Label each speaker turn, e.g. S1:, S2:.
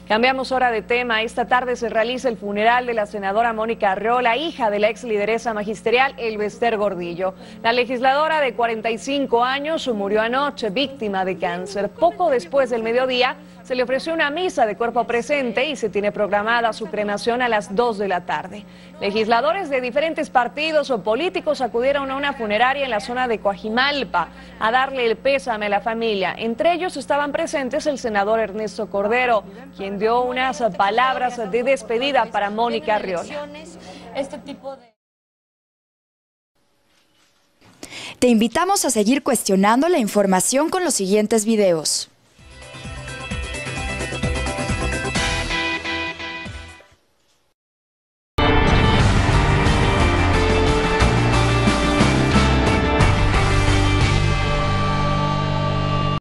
S1: Cambiamos hora de tema. Esta tarde se realiza el funeral de la senadora Mónica Arriola, hija de la ex lideresa magisterial Elbester Gordillo. La legisladora de 45 años murió anoche víctima de cáncer. Poco después del mediodía se le ofreció una misa de cuerpo presente y se tiene programada su cremación a las 2 de la tarde. Legisladores de diferentes partidos o políticos acudieron a una funeraria en la zona de Coajimalpa a darle el pésame a la familia. Entre ellos estaban presentes el senador Ernesto Cordero, quien dio unas palabras de despedida para Mónica Arriola.
S2: Te invitamos a seguir cuestionando la información con los siguientes videos.